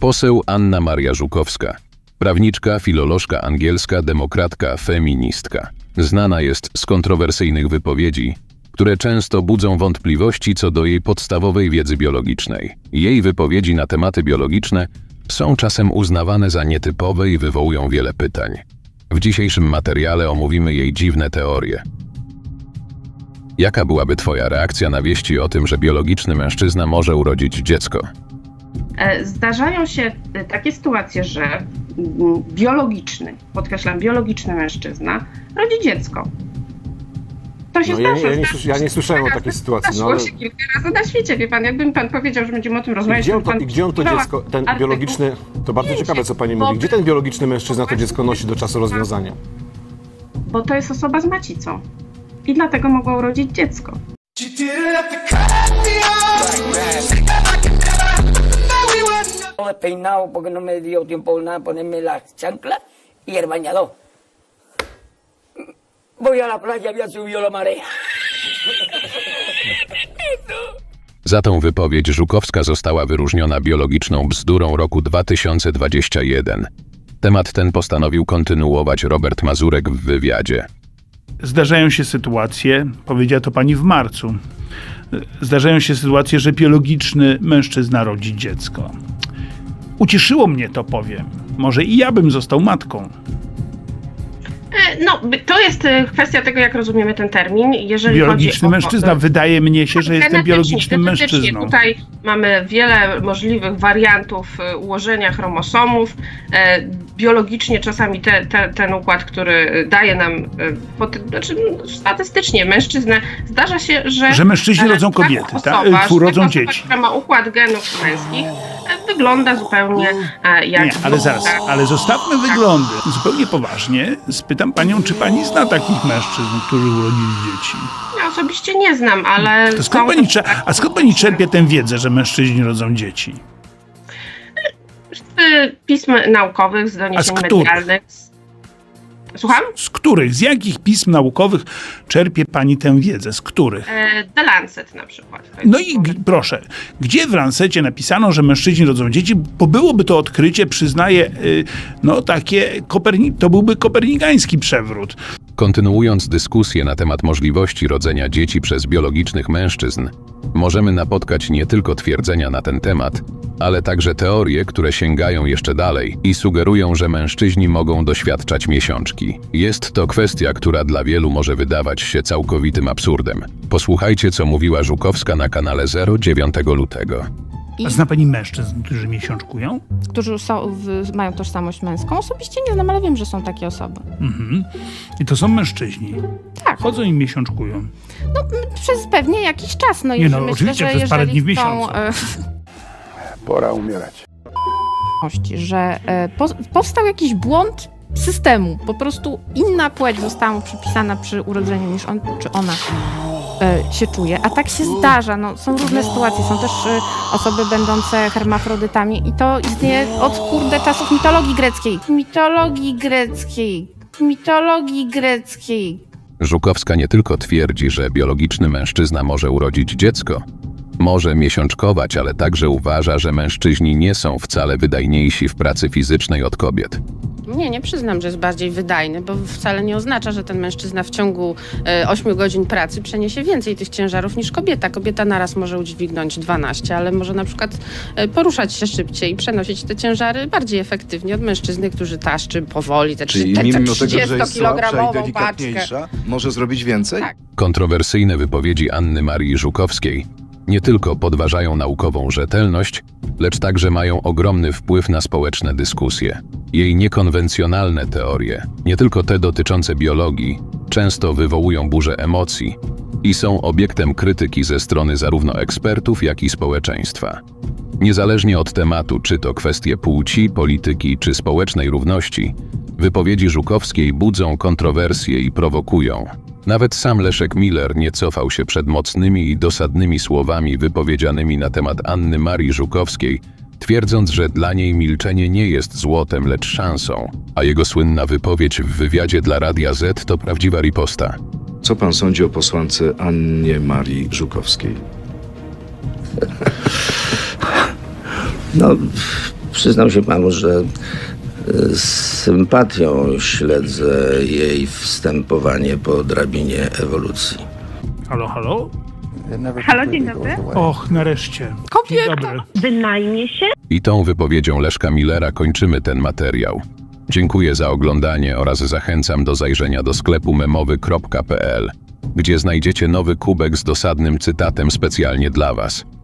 Poseł Anna Maria Żukowska. Prawniczka, filolożka angielska, demokratka, feministka. Znana jest z kontrowersyjnych wypowiedzi, które często budzą wątpliwości co do jej podstawowej wiedzy biologicznej. Jej wypowiedzi na tematy biologiczne są czasem uznawane za nietypowe i wywołują wiele pytań. W dzisiejszym materiale omówimy jej dziwne teorie. Jaka byłaby Twoja reakcja na wieści o tym, że biologiczny mężczyzna może urodzić dziecko? Zdarzają się takie sytuacje, że biologiczny, podkreślam, biologiczny mężczyzna rodzi dziecko. To się zdarza. Ja nie słyszałem o takiej sytuacji. Zdarzyło się kilka razy na świecie, wie pan. Jakby mi pan powiedział, że będziemy o tym rozmawiać... Gdzie on to dziecko, ten biologiczny... To bardzo ciekawe, co pani mówi. Gdzie ten biologiczny mężczyzna to dziecko nosi do czasu rozwiązania? Bo to jest osoba z macicą. I dlatego mogła urodzić dziecko. Despeinado porque no me dio tiempo nada ponerme las chanclas y el bañador. Voy a la playa, había subido la marea. Za tą wypowiedź Żukowska została wyróżniona biologiczną bzdurą roku 2021. Temat ten postanowił kontynuować Robert Mazurek w wywiadzie. Zdarzają się sytuacje, powiedziała to pani w marcu, zdarzają się sytuacje, że biologiczny mężczyzna rodzi dziecko. Ucieszyło mnie to, powiem. Może i ja bym został matką. No, to jest kwestia tego, jak rozumiemy ten termin. Jeżeli biologiczny chodzi o mężczyzna. Wydaje mnie się, że jestem biologicznym mężczyzną. Tutaj mamy wiele możliwych wariantów ułożenia chromosomów. Biologicznie czasami ten układ, który daje nam, statystycznie mężczyznę, zdarza się, że mężczyźni rodzą kobiety, rodzą dzieci. Która ma układ genów męskich, wygląda zupełnie jak... Nie, ale zaraz, ale zostawmy wyglądy. Zupełnie poważnie spytam panią, czy pani zna takich mężczyzn, którzy urodzili dzieci? Ja osobiście nie znam, ale... To skąd pani czerpie tę wiedzę, że mężczyźni rodzą dzieci? Z pism naukowych, z doniesień medialnych. Słucham? Z których? Z jakich pism naukowych czerpie pani tę wiedzę? Z których? The Lancet na przykład. No i proszę, gdzie w Lancecie napisano, że mężczyźni rodzą dzieci? Bo byłoby to odkrycie, przyznaję, to byłby kopernikański przewrót. Kontynuując dyskusję na temat możliwości rodzenia dzieci przez biologicznych mężczyzn, możemy napotkać nie tylko twierdzenia na ten temat, ale także teorie, które sięgają jeszcze dalej i sugerują, że mężczyźni mogą doświadczać miesiączki. Jest to kwestia, która dla wielu może wydawać się całkowitym absurdem. Posłuchajcie, co mówiła Żukowska na kanale Zero 9 lutego. A zna pani mężczyzn, którzy miesiączkują? Którzy mają tożsamość męską? Osobiście nie znam, ale wiem, że są takie osoby. I to są mężczyźni? Tak. Chodzą i miesiączkują? No, przez pewnie jakiś czas. Oczywiście przez parę dni w miesiącu. Pora umierać. Że powstał jakiś błąd systemu. Po prostu inna płeć została mu przypisana przy urodzeniu niż on czy ona się czuje. A tak się zdarza. No, są różne sytuacje. Są też osoby będące hermafrodytami i to istnieje od czasów mitologii greckiej. Żukowska nie tylko twierdzi, że biologiczny mężczyzna może urodzić dziecko, może miesiączkować, ale także uważa, że mężczyźni nie są wcale wydajniejsi w pracy fizycznej od kobiet. Nie przyznam, że jest bardziej wydajny, bo wcale nie oznacza, że ten mężczyzna w ciągu 8 godzin pracy przeniesie więcej tych ciężarów niż kobieta. Kobieta naraz może udźwignąć 12, ale może na przykład poruszać się szybciej i przenosić te ciężary bardziej efektywnie od mężczyzny, który taszczy powoli te 30-kilogramową paczkę. Może zrobić więcej? Tak. Kontrowersyjne wypowiedzi Anny Marii Żukowskiej nie tylko podważają naukową rzetelność, lecz także mają ogromny wpływ na społeczne dyskusje. Jej niekonwencjonalne teorie, nie tylko te dotyczące biologii, często wywołują burzę emocji i są obiektem krytyki ze strony zarówno ekspertów, jak i społeczeństwa. Niezależnie od tematu, czy to kwestie płci, polityki czy społecznej równości, wypowiedzi Żukowskiej budzą kontrowersje i prowokują. Nawet sam Leszek Miller nie cofał się przed mocnymi i dosadnymi słowami wypowiedzianymi na temat Anny Marii Żukowskiej, twierdząc, że dla niej milczenie nie jest złotem, lecz szansą, a jego słynna wypowiedź w wywiadzie dla Radia Z to prawdziwa riposta. Co pan sądzi o posłance Annie Marii Żukowskiej? No, Przyznam się panu, że z sympatią śledzę jej wstępowanie po drabinie ewolucji. Halo, halo? Halo, dzień dobry. Och, nareszcie. Kobieta! Wynajmie się? I tą wypowiedzią Leszka Millera kończymy ten materiał. Dziękuję za oglądanie oraz zachęcam do zajrzenia do sklepu memowy.pl, gdzie znajdziecie nowy kubek z dosadnym cytatem specjalnie dla Was.